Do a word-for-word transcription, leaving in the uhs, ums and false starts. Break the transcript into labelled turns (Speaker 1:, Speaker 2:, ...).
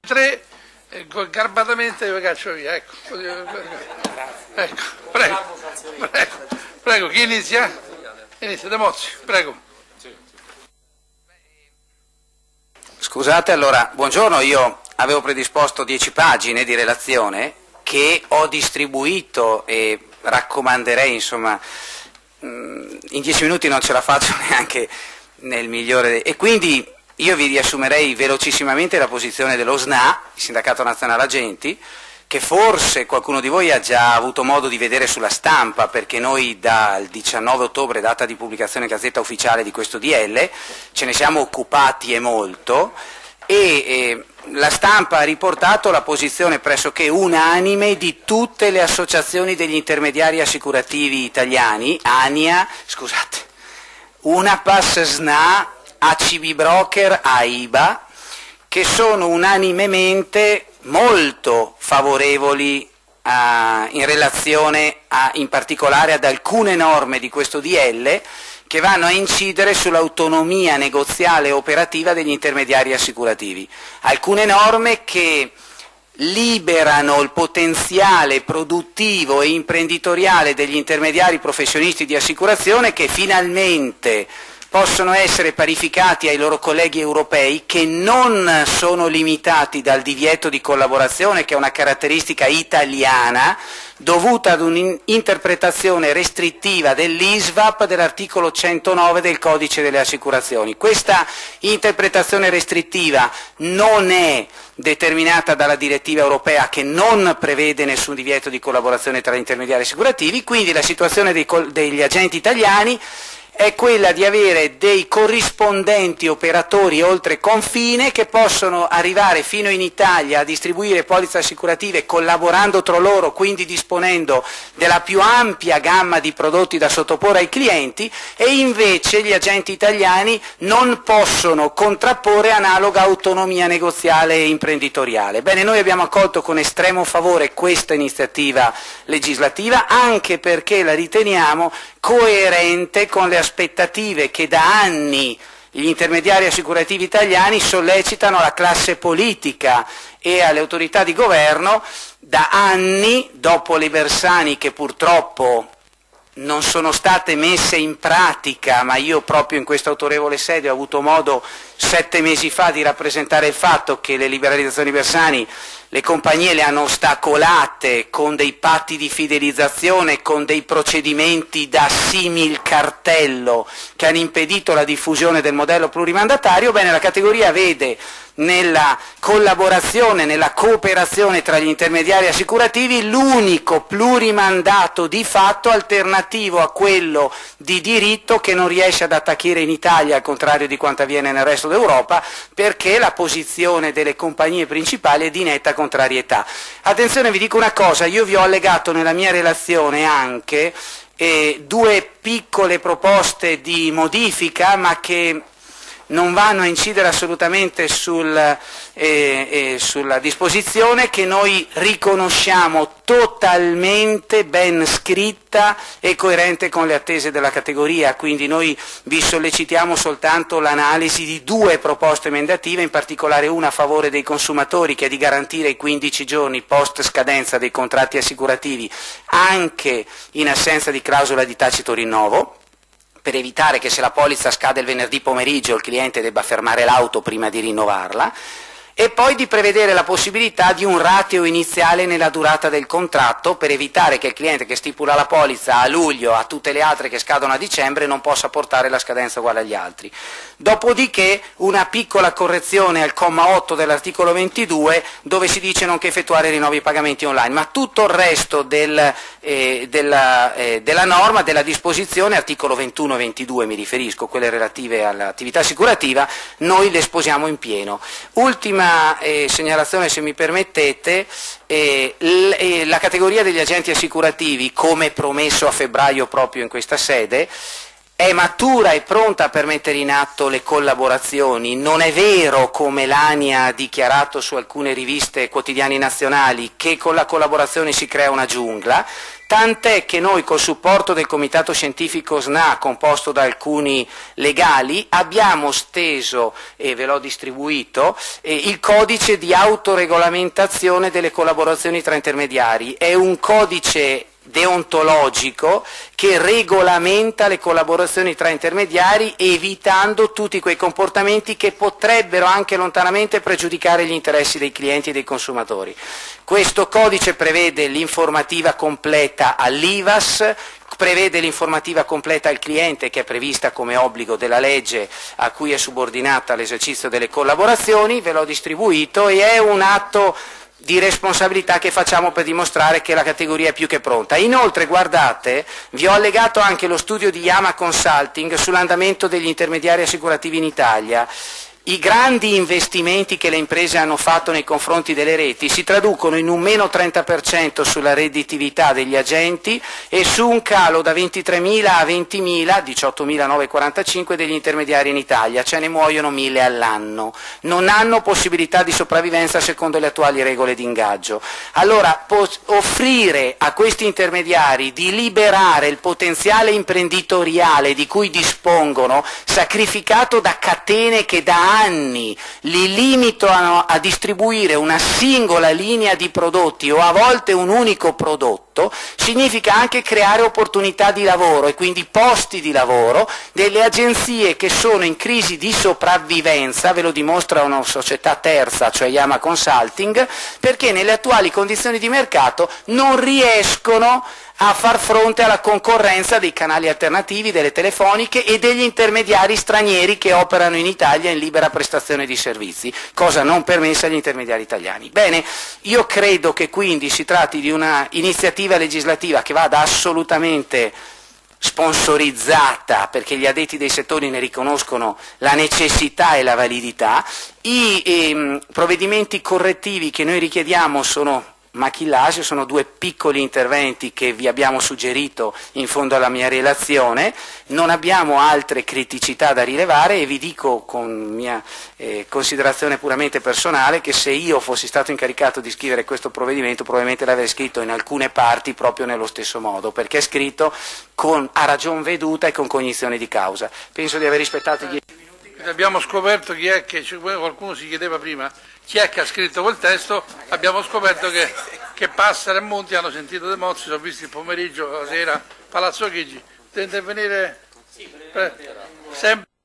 Speaker 1: tre, eh, garbatamente vi caccio via, ecco. Ecco, prego, prego, prego, chi inizia? Inizia, De Mozzi, prego.
Speaker 2: Scusate, allora, buongiorno, io avevo predisposto dieci pagine di relazione che ho distribuito e raccomanderei, insomma, in dieci minuti non ce la faccio neanche nel migliore, e quindi io vi riassumerei velocissimamente la posizione dello S N A, il Sindacato Nazionale Agenti, che forse qualcuno di voi ha già avuto modo di vedere sulla stampa, perché noi dal diciannove ottobre, data di pubblicazione in Gazzetta Ufficiale di questo D L, ce ne siamo occupati e molto, e eh, la stampa ha riportato la posizione pressoché unanime di tutte le associazioni degli intermediari assicurativi italiani, ANIA, scusate, UNAPAS, S N A, A C B Broker, AIBA, che sono unanimemente molto favorevoli a, in relazione a, in particolare ad alcune norme di questo D L che vanno a incidere sull'autonomia negoziale e operativa degli intermediari assicurativi. Alcune norme che liberano il potenziale produttivo e imprenditoriale degli intermediari professionisti di assicurazione, che finalmente possono essere parificati ai loro colleghi europei, che non sono limitati dal divieto di collaborazione, che è una caratteristica italiana dovuta ad un'interpretazione restrittiva dell'I S V A P dell'articolo centonove del Codice delle Assicurazioni. Questa interpretazione restrittiva non è determinata dalla direttiva europea, che non prevede nessun divieto di collaborazione tra intermediari assicurativi, quindi la situazione dei, degli agenti italiani è quella di avere dei corrispondenti operatori oltre confine che possono arrivare fino in Italia a distribuire polizze assicurative collaborando tra loro, quindi disponendo della più ampia gamma di prodotti da sottoporre ai clienti, e invece gli agenti italiani non possono contrapporre analoga autonomia negoziale e imprenditoriale. Bene, noi abbiamo accolto con estremo favore questa iniziativa legislativa, anche perché la riteniamo coerente con le aspettative che da anni gli intermediari assicurativi italiani sollecitano alla classe politica e alle autorità di governo da anni, dopo le Bersani che purtroppo non sono state messe in pratica, ma io proprio in questa autorevole sede ho avuto modo sette mesi fa di rappresentare il fatto che le liberalizzazioni Bersani le compagnie le hanno ostacolate con dei patti di fidelizzazione, con dei procedimenti da simil cartello che hanno impedito la diffusione del modello plurimandatario. Bene, la categoria vede nella collaborazione, nella cooperazione tra gli intermediari assicurativi l'unico plurimandato di fatto alternativo a quello di diritto, che non riesce ad attacchire in Italia, al contrario di quanto avviene nel resto d'Europa, perché la posizione delle compagnie principali è di netta contrarietà. Attenzione, vi dico una cosa, io vi ho allegato nella mia relazione anche eh, due piccole proposte di modifica, ma che non vanno a incidere assolutamente sul, eh, eh, sulla disposizione che noi riconosciamo totalmente ben scritta e coerente con le attese della categoria, quindi noi vi sollecitiamo soltanto l'analisi di due proposte emendative, in particolare una a favore dei consumatori, che è di garantire i quindici giorni post scadenza dei contratti assicurativi anche in assenza di clausola di tacito rinnovo, per evitare che se la polizza scade il venerdì pomeriggio il cliente debba fermare l'auto prima di rinnovarla, e poi di prevedere la possibilità di un rateo iniziale nella durata del contratto, per evitare che il cliente che stipula la polizza a luglio a tutte le altre che scadono a dicembre non possa portare la scadenza uguale agli altri. Dopodiché una piccola correzione al comma otto dell'articolo ventidue, dove si dice non che effettuare rinnovi pagamenti online, ma tutto il resto del, eh, della, eh, della norma, della disposizione, articolo ventuno e ventidue mi riferisco, quelle relative all'attività assicurativa, noi le sposiamo in pieno. Ultima Eh, segnalazione, se mi permettete, eh, l, eh, la categoria degli agenti assicurativi, come promesso a febbraio proprio in questa sede, è matura e pronta per mettere in atto le collaborazioni. Non è vero, come l'ANIA ha dichiarato su alcune riviste quotidiane nazionali, che con la collaborazione si crea una giungla. tant'è che noi col supporto del Comitato Scientifico S N A, composto da alcuni legali, abbiamo steso, e ve l'ho distribuito, eh, il codice di autoregolamentazione delle collaborazioni tra intermediari. È un codice deontologico che regolamenta le collaborazioni tra intermediari, evitando tutti quei comportamenti che potrebbero anche lontanamente pregiudicare gli interessi dei clienti e dei consumatori. Questo codice prevede l'informativa completa all'I V A S, prevede l'informativa completa al cliente, che è prevista come obbligo della legge a cui è subordinata l'esercizio delle collaborazioni. Ve l'ho distribuito e è un atto di responsabilità che facciamo per dimostrare che la categoria è più che pronta. Inoltre, guardate, vi ho allegato anche lo studio di Yama Consulting sull'andamento degli intermediari assicurativi in Italia. I grandi investimenti che le imprese hanno fatto nei confronti delle reti si traducono in un meno trenta per cento sulla redditività degli agenti e su un calo da ventitremila a ventimila, diciottomilanovecentokwarantacinque degli intermediari in Italia, cioè ne muoiono mille all'anno. Non hanno possibilità di sopravvivenza secondo le attuali regole di ingaggio. Allora, offrire a questi intermediari di liberare il potenziale imprenditoriale di cui dispongono, sacrificato da catene che da anni li limitano a distribuire una singola linea di prodotti o a volte un unico prodotto, significa anche creare opportunità di lavoro e quindi posti di lavoro delle agenzie che sono in crisi di sopravvivenza. Ve lo dimostra una società terza, cioè Yama Consulting, perché nelle attuali condizioni di mercato non riescono a far fronte alla concorrenza dei canali alternativi, delle telefoniche e degli intermediari stranieri che operano in Italia in libera prestazione di servizi, cosa non permessa agli intermediari italiani. Bene, io credo che quindi si tratti di una iniziativa legislativa che vada assolutamente sponsorizzata, perché gli addetti dei settori ne riconoscono la necessità e la validità. I ehm, provvedimenti correttivi che noi richiediamo sono maquillage, sono due piccoli interventi che vi abbiamo suggerito in fondo alla mia relazione. Non abbiamo altre criticità da rilevare e vi dico con mia eh, considerazione puramente personale che se io fossi stato incaricato di scrivere questo provvedimento probabilmente l'avrei scritto in alcune parti proprio nello stesso modo, perché è scritto con, a ragion veduta e con cognizione di causa. Penso di aver rispettato i dieci minuti.
Speaker 1: Abbiamo scoperto chi è che, qualcuno si chiedeva prima, chi è che ha scritto quel testo. Abbiamo scoperto che, che Passera e Monti hanno sentito De Mozzi, sono visti il pomeriggio, la sera, Palazzo Chigi. Deve intervenire eh, sempre.